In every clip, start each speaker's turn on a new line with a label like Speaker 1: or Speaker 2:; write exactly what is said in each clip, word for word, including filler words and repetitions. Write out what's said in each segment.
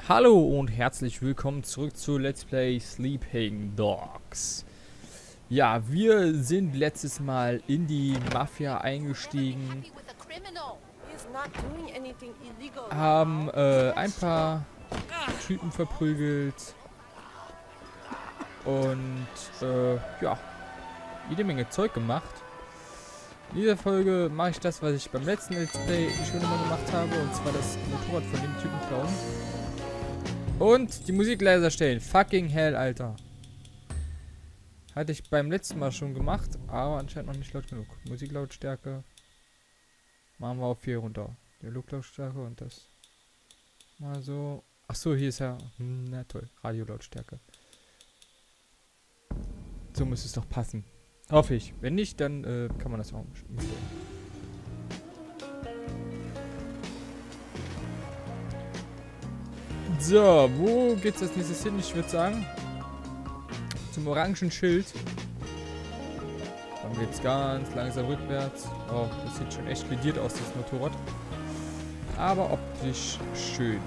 Speaker 1: Hallo und herzlich willkommen zurück zu Let's Play Sleeping Dogs. Ja, wir sind letztes Mal in die Mafia eingestiegen, haben äh, ein paar Typen verprügelt und äh, ja, jede Menge Zeug gemacht. In dieser Folge mache ich das, was ich beim letzten Let's Play schon immer gemacht habe, und zwar das Motorrad von dem Typen klauen. Und die Musik leiser stellen. Fucking hell, Alter. Hatte ich beim letzten Mal schon gemacht, aber anscheinend noch nicht laut genug. Musiklautstärke machen wir auf vier runter. Die Luftlautstärke und das mal so. Ach so, hier ist ja. Hm, na toll. Radiolautstärke. So muss es doch passen. Hoffe ich. Wenn nicht, dann äh, kann man das auch umstellen. So, wo geht's als nächstes hin? Ich würde sagen, zum orangen Schild. Dann geht's ganz langsam rückwärts. Oh, das sieht schon echt lediert aus, das Motorrad. Aber optisch schön.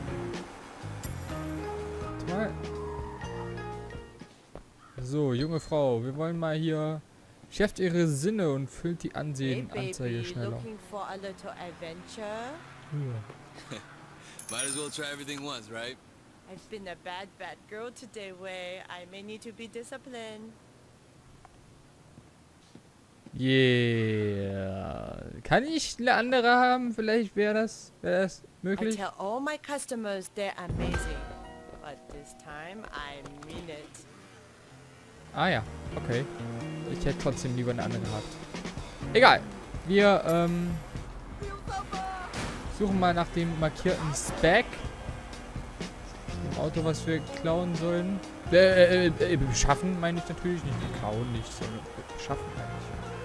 Speaker 1: Mal. So, junge Frau, wir wollen mal hier. Schärft ihre Sinne und füllt die Ansehen-Anzeige schneller. Ja.
Speaker 2: Might as well try everything once, right?
Speaker 3: I've been a bad, bad girl today, Wei. I may need to be disciplined.
Speaker 1: Yeah. Kann ich eine andere haben? Vielleicht wäre das, wär das möglich.
Speaker 3: I tell all my customers they're amazing. But this time, I mean it.
Speaker 1: Ah ja, okay. Ich hätte trotzdem lieber eine andere gehabt. Egal. Wir, ähm... suchen mal nach dem markierten Spec. Dem Auto, was wir klauen sollen. Äh, äh, äh, beschaffen meine ich natürlich. Nicht klauen, nicht, sondern beschaffen eigentlich.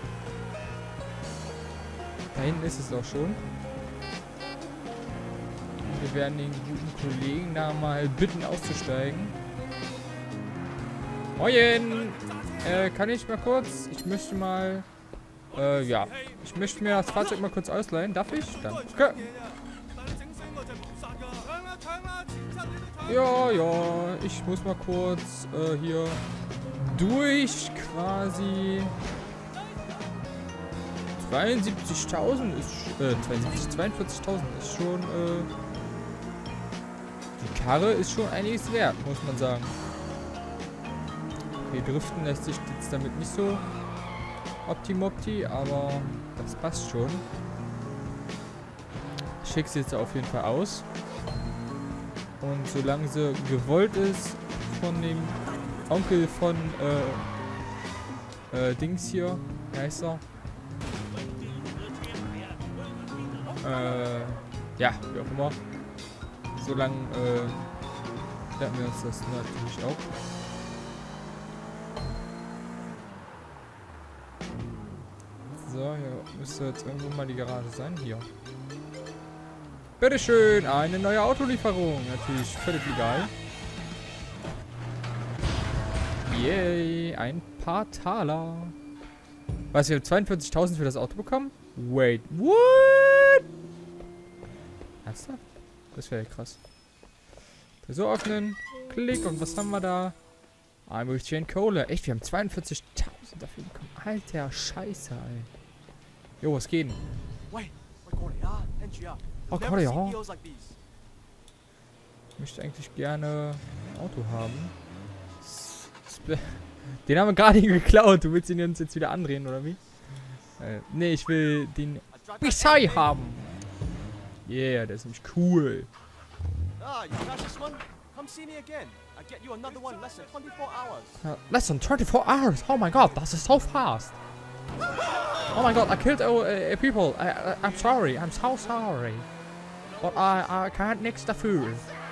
Speaker 1: Da hinten ist es auch schon. Und wir werden den guten Kollegen da mal bitten auszusteigen. Moin! Äh, kann ich mal kurz? Ich möchte mal... Äh, ja. Ich möchte mir das Fahrzeug mal kurz ausleihen. Darf ich? Danke. Ja, ja. Ich muss mal kurz äh, hier durch quasi zweiundsiebzigtausend ist äh, zweiundsiebzig, zweiundvierzigtausend ist schon äh, die Karre ist schon einiges wert, muss man sagen. Okay, driften lässt sich jetzt damit nicht so optimopti, aber das passt schon. Ich schicke sie jetzt auf jeden Fall aus. Und solange sie gewollt ist von dem Onkel von äh, äh, Dings hier, wie heißt er? Äh, ja, wie auch immer. Solange äh, lernen wir uns das natürlich auch. So, hier müsste jetzt irgendwo mal die Garage sein. Hier. Bitteschön, eine neue Autolieferung. Natürlich völlig legal. Yay, ein paar Taler. Was, wir haben zweiundvierzigtausend für das Auto bekommen? Wait, what? Ernsthaft? Das wäre ja krass. So öffnen. Klick, und was haben wir da? Ein bisschen Kohle. Echt, wir haben zweiundvierzigtausend dafür bekommen. Alter Scheiße, ey. Jo, was geht denn? Oh Gott, ja. Ich möchte eigentlich gerne ein Auto haben. Den haben wir gerade geklaut. Du willst ihn uns jetzt wieder andrehen, oder wie? Äh, nee, ich will den Bisai haben. Yeah, der ist nämlich cool. Uh, less than twenty-four hours? Oh my god, das ist so fast. Oh my god, I killed uh, uh, people. I, I, I'm sorry, I'm so sorry. But I, I can't nix dafür.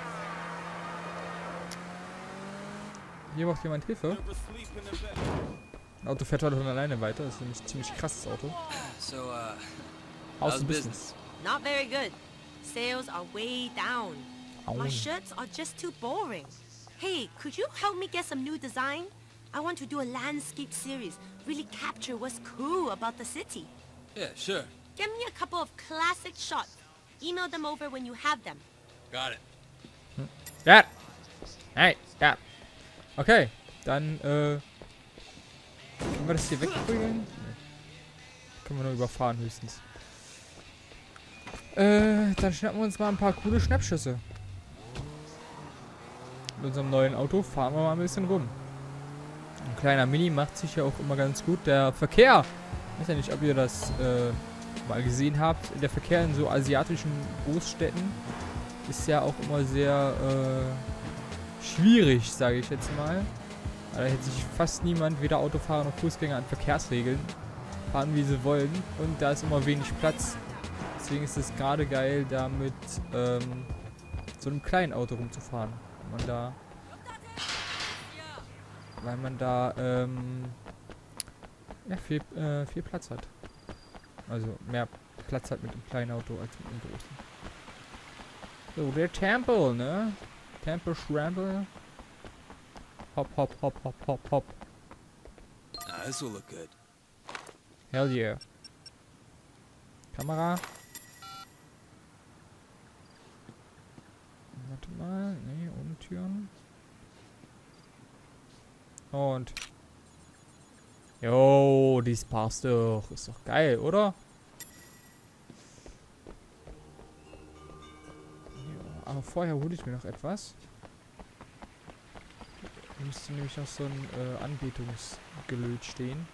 Speaker 1: Hier braucht jemand Hilfe. Das Auto fährt heute von alleine weiter. Das ist nämlich ein ziemlich krasses Auto.
Speaker 2: So, uh,
Speaker 1: How's
Speaker 2: how's
Speaker 1: the business?
Speaker 2: business?
Speaker 3: Not very good. Sales are way down. My shirts are just too boring. Hey, could you help me get some new design? I want to do a landscape series. Really capture what's cool about the city.
Speaker 2: Yeah, sure.
Speaker 3: Give me a couple of classic shots. Email them over when you have them.
Speaker 2: Got it.
Speaker 1: Ja. Hey, ja. Okay, dann, äh... können wir das hier wegprügeln? Nee. Können wir nur überfahren, höchstens. Äh, dann schnappen wir uns mal ein paar coole Schnappschüsse. Mit unserem neuen Auto fahren wir mal ein bisschen rum. Ein kleiner Mini macht sich ja auch immer ganz gut. Der Verkehr, ich weiß ja nicht, ob ihr das äh, mal gesehen habt, der Verkehr in so asiatischen Großstädten ist ja auch immer sehr äh, schwierig, sage ich jetzt mal. Da hält sich fast niemand, weder Autofahrer noch Fußgänger, an Verkehrsregeln. Fahren, wie sie wollen. Und da ist immer wenig Platz. Deswegen ist es gerade geil, da mit ähm, so einem kleinen Auto rumzufahren. Weil man da... Weil man da ähm, ja, viel, äh, viel Platz hat. Also mehr Platz hat mit dem kleinen Auto als mit dem großen. So, der Temple, ne? Temple Schramble. Hopp, hopp, hopp, hopp, hopp, hopp.
Speaker 2: Ah, this will look good.
Speaker 1: Hell yeah. Kamera. Warte mal. Nee, ohne Türen. Und. Jo, dies passt doch. Ist doch geil, oder? Ja, aber vorher hole ich mir noch etwas. Da müsste nämlich noch so ein äh, Anbetungsgelöt stehen.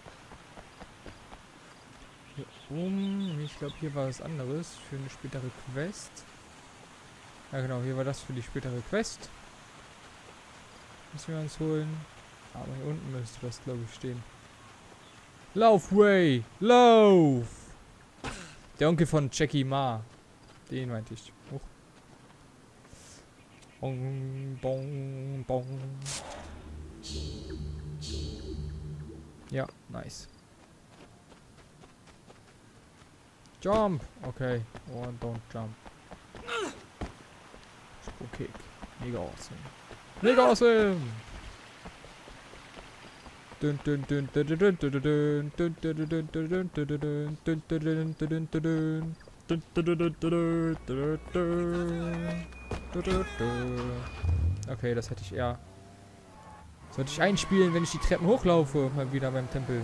Speaker 1: Hier oben, ich glaube hier war was anderes für eine spätere Quest. Ja genau, hier war das für die spätere Quest. Müssen wir uns holen. Aber hier unten müsste das, glaube ich, stehen. Lauf, Ray! Lauf! Der Onkel von Jackie Ma. Den meinte ich. Hoch. Bong, bong, bong. Ja, nice. Jump! Okay. Oh, don't jump. Okay. Mega awesome. Mega awesome! Dun dun dun dun dun dun dun dun dun dun dun dun dun. Okay, das hätte ich eher. Sollte ich einspielen, wenn ich die Treppen hochlaufe, mal wieder beim Tempel.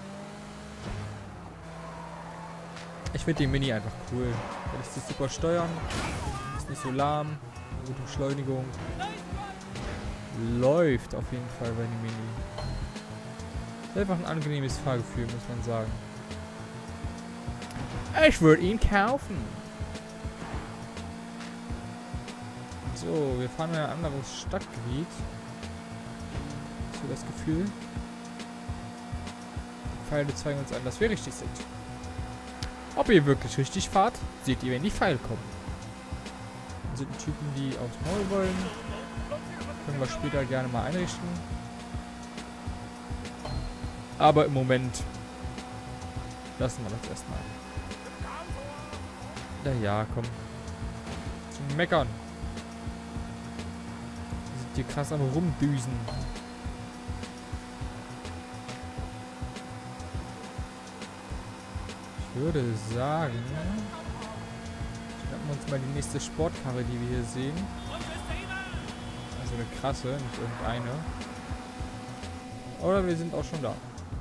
Speaker 1: Ich finde den Mini einfach cool. Der lässt sich super steuern. Ist nicht so lahm. Gute Beschleunigung. Läuft auf jeden Fall bei dem Mini. Ist einfach ein angenehmes Fahrgefühl, muss man sagen. Ich würde ihn kaufen. So, wir fahren in ein anderes Stadtgebiet. So das Gefühl. Die Pfeile zeigen uns an, dass wir richtig sind. Ob ihr wirklich richtig fahrt, seht ihr, wenn die Pfeile kommen. Dann sind die Typen, die aufs Maul wollen. Können wir später gerne mal einrichten. Aber im Moment lassen wir das erstmal. Na ja, komm. Zum Meckern. Wir sind hier krass am Rumdüsen. Ich würde sagen, schnappen wir uns mal die nächste Sportkarre, die wir hier sehen. Also eine krasse, nicht irgendeine. Oder wir sind auch schon da.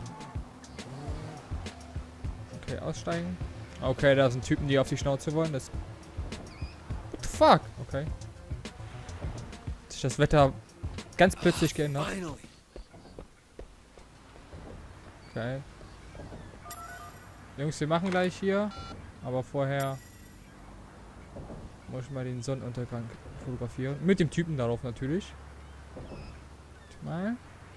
Speaker 1: Okay, aussteigen. Okay, da sind Typen, die auf die Schnauze wollen. Das. What the fuck? Okay. Hat sich das Wetter ganz plötzlich geändert. Okay. Jungs, wir machen gleich hier. Aber vorher muss ich mal den Sonnenuntergang fotografieren. Mit dem Typen darauf natürlich. Mal.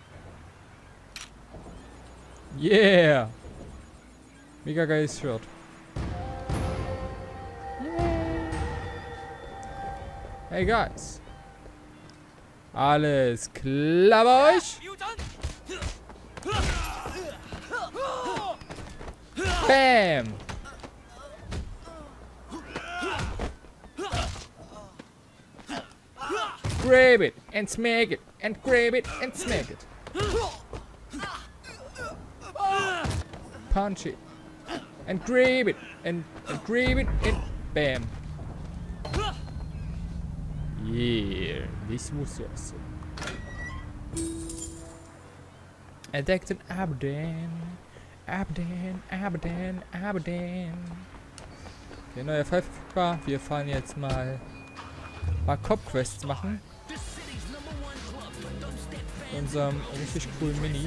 Speaker 1: Yeah! Mega geiles Shirt. Hey guys. Alles klar bei euch? Bam! Grab it and smack it and grab it and smack it. Punch it and grab it and, and grab it and bam. Yeah, this muss ja so. Entdeckt in Aberdeen. Aberdeen, Aberdeen, Aberdeen. Okay, neuer Fall verfügbar. Wir fahren jetzt mal ein paar Cop-Quests machen. In unserem richtig coolen Mini.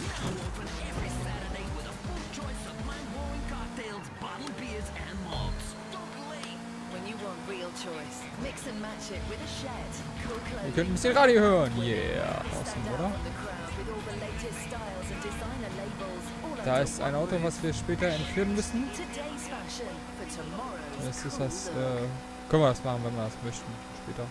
Speaker 1: Ihr könnt ein bisschen Radio hören. Yeah. Awesome, oder? Da ist ein Auto, was wir später entführen müssen. Das ist das, äh, können wir das machen, wenn wir das möchten, später.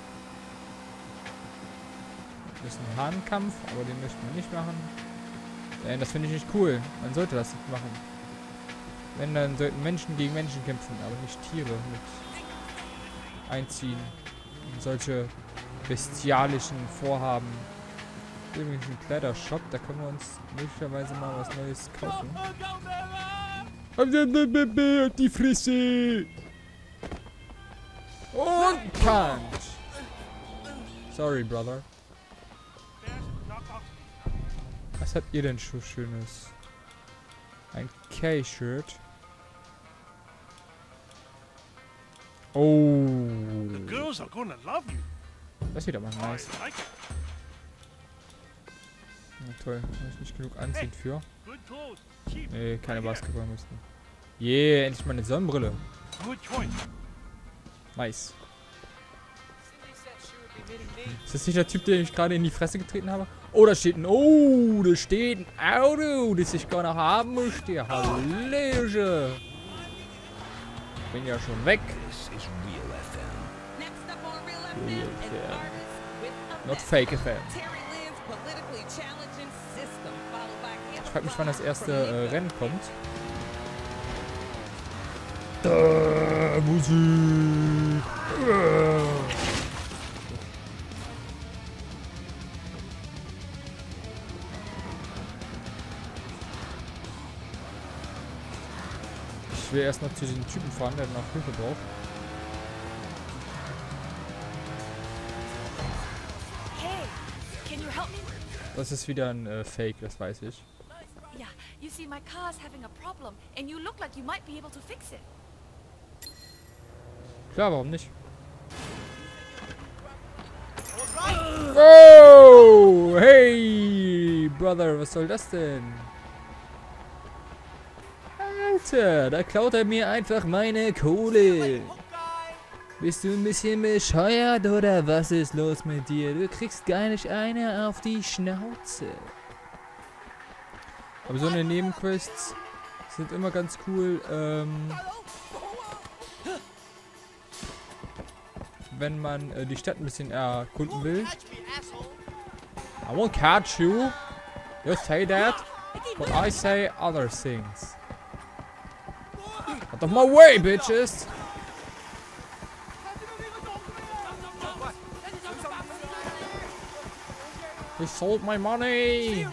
Speaker 1: Das ist ein Hahnkampf, aber den möchten wir nicht machen. Äh, das finde ich nicht cool. Man sollte das nicht machen. Wenn, dann sollten Menschen gegen Menschen kämpfen, aber nicht Tiere mit einziehen. Und solche bestialischen Vorhaben. Übrigens ein Kleidershop, da können wir uns möglicherweise mal was Neues kaufen. Die Fresse! Und Punch! Sorry, Brother. Was habt ihr denn schon Schönes? Ein K-Shirt. Oh. Das sieht aber nice. Ja, toll, habe ich nicht genug anziehen für. Nee, keine Basketball müssten. Yeah, endlich mal eine Sonnenbrille. Nice. Ist das nicht der Typ, den ich gerade in die Fresse getreten habe? Oh, da steht ein... Oh, da steht ein Auto, das ich gar noch haben möchte. Hallöche. Bin ja schon weg. Real F M. Not Fake F M. Ich frage mich, wann das erste äh, Rennen kommt. Da, Musik. Ich will erst noch zu diesem Typen fahren, der noch Hilfe braucht. Das ist wieder ein äh, Fake, das weiß ich.
Speaker 4: Yeah, you see, my car's having a problem, and you look like you might be able to fix it.
Speaker 1: Klar, warum nicht? Oh, hey, Brother, was soll das denn? Alter, da klaut er mir einfach meine Kohle. Bist du ein bisschen bescheuert oder was ist los mit dir? Du kriegst gar nicht eine auf die Schnauze. Aber so eine Nebenquests sind immer ganz cool, ähm, wenn man äh, die Stadt ein bisschen erkunden will. I won't catch you. You say that, but I say other things. Out of my way, bitches! You sold my money!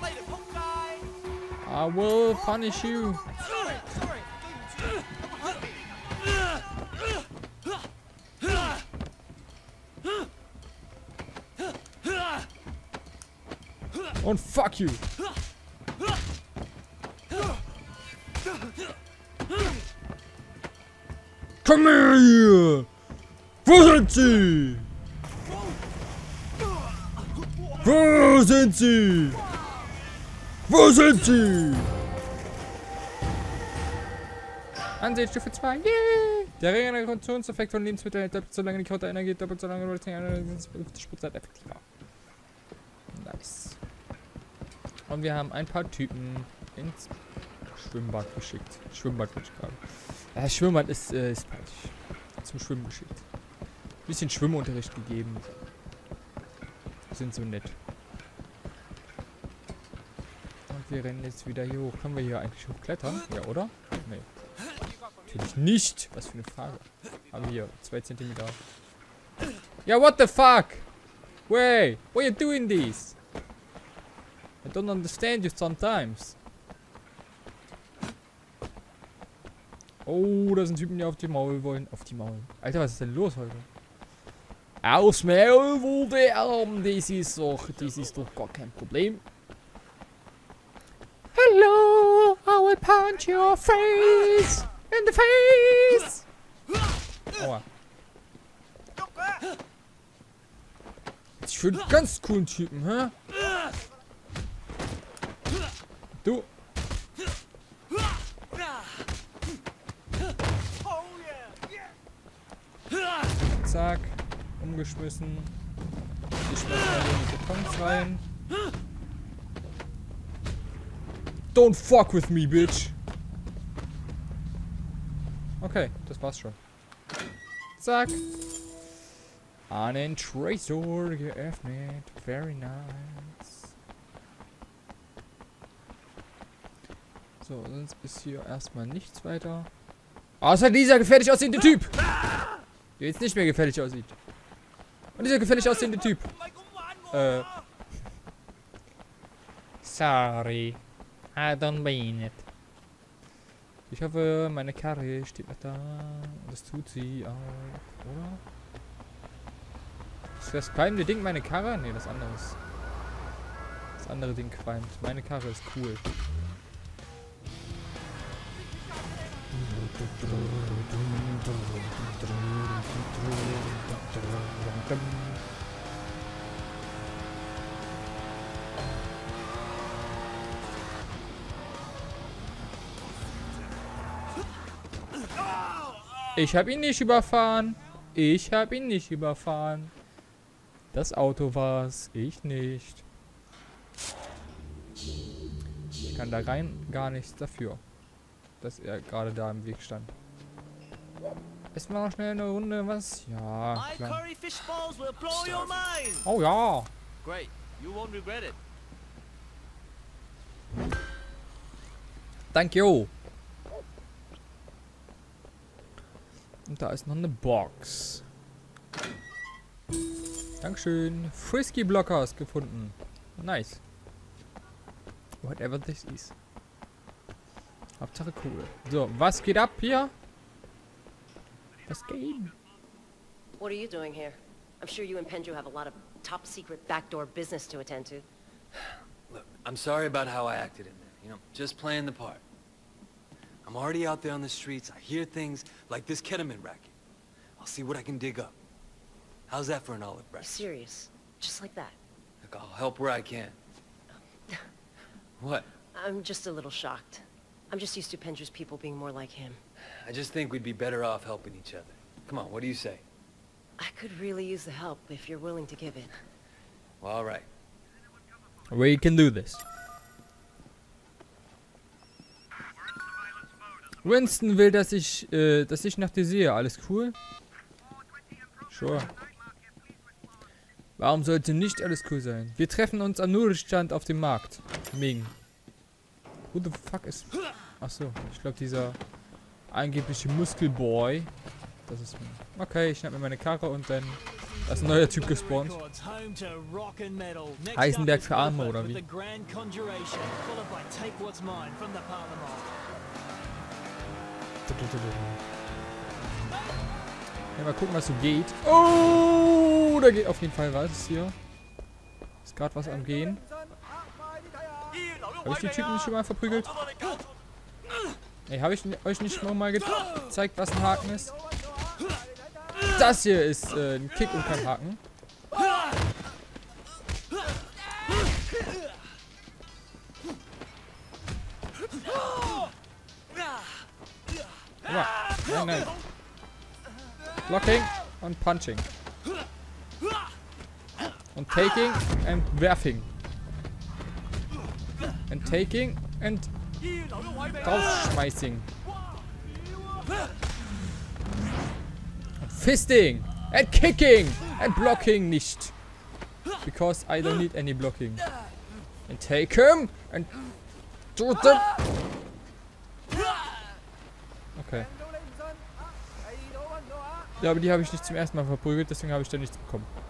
Speaker 1: I will punish you! Und fuck you! Komm her hier! Wo sind sie? Wo sind sie? Wo sind sie? Ansehen Stufe zwei. Yeah! Der Regenerationseffekt von Lebensmitteln hält doppelt so lange die Kauterenergie, doppelt so lange oder fünfzig Prozent effektiver. Nice. Und wir haben ein paar Typen ins Schwimmbad geschickt. Schwimmbad würde ich gerade. Ja, Schwimmbad ist, äh, ist falsch. Zum Schwimmen geschickt. Bisschen Schwimmunterricht gegeben. Sind so nett. Und wir rennen jetzt wieder hier hoch. Können wir hier eigentlich hochklettern? Ja, oder? Nee. Natürlich nicht. Was für eine Frage. Haben wir hier zwei Zentimeter. Ja, what the fuck? Wait, why are you doing this? I don't understand you sometimes. Oh, da sind Typen, die auf die Maul wollen. Auf die Maul. Alter, was ist denn los heute? Aus Maul wurde Arm. Das ist doch, das ist doch gar kein Problem. Hello, I will punch your face in the face. Aua. Ich finde einen ganz coolen Typen, hä? Du. Zack. Umgeschmissen. Ich schmeiß mal hier in die Betons rein. Don't fuck with me, bitch. Okay, das war's schon. Zack. Einen Tresor geöffnet. Very nice. So, sonst ist hier erstmal nichts weiter. Außer dieser gefährlich aussehende Typ. Der jetzt nicht mehr gefährlich aussieht. Und dieser gefährlich aussehende Typ. Äh. Sorry. I don't mean it. Ich hoffe, meine Karre steht noch da. Das tut sie auch, oder? Ist das qualmende Ding meine Karre? Ne, das andere ist. Das andere Ding qualmt. Meine Karre ist cool. Ich habe ihn nicht überfahren. Ich habe ihn nicht überfahren. Das Auto war's. Ich nicht. Ich kann da rein gar nichts dafür, dass er gerade da im Weg stand. Essen wir noch schnell eine Runde was? Ja, klar. Oh ja. Danke. Und da ist noch eine Box. Dankeschön. Frisky Blockers gefunden. Nice. Whatever this is. Hauptsache cool. So, was geht ab hier? Was geht?
Speaker 5: What are you doing here? I'm sure you and Pendrew have a lot of top secret backdoor business to attend to.
Speaker 2: Look, I'm sorry about how I acted in there. You know, just playing the part. I'm already out there on the streets. I hear things like this ketamine racket. I'll see what I can dig up. How's that for an olive branch?
Speaker 5: Serious? Just like that?
Speaker 2: Look, I'll help where I can. What?
Speaker 5: I'm just a little shocked. I'm just used to Pendrew's people being more like him.
Speaker 2: I just think we'd be better off helping each other. Come on, what do you say?
Speaker 5: I could really use the help if you're willing to give it.
Speaker 2: Well, all right.
Speaker 1: We can do this. Winston will, dass ich, äh, dass ich nach dir sehe. Alles cool? Sure. Warum sollte nicht alles cool sein? Wir treffen uns am Nudelstand auf dem Markt. Ming. Who the fuck ist... Achso, ich glaube dieser angebliche Muskelboy. Das ist... Okay, ich schnapp mir meine Karre und dann... Da ist ein neuer Typ gespawnt. Heisenberg für Arme, oder wie? Ja, mal gucken, was so geht. Oh, da geht auf jeden Fall was hier. Ist gerade was am Gehen. Habe ich die Typen nicht schon mal verprügelt? Ey, habe ich euch nicht schon mal ge gezeigt, was ein Haken ist? Das hier ist äh, ein Kick und kein Haken. Ja, nein, nein. Blocking und punching. Und taking and werfing. And taking and draufschmeißing. Und fisting and kicking and blocking nicht. Because I don't need any blocking. And take him and do them. Okay. Ja, aber die habe ich nicht zum ersten Mal verprügelt, deswegen habe ich da nichts bekommen.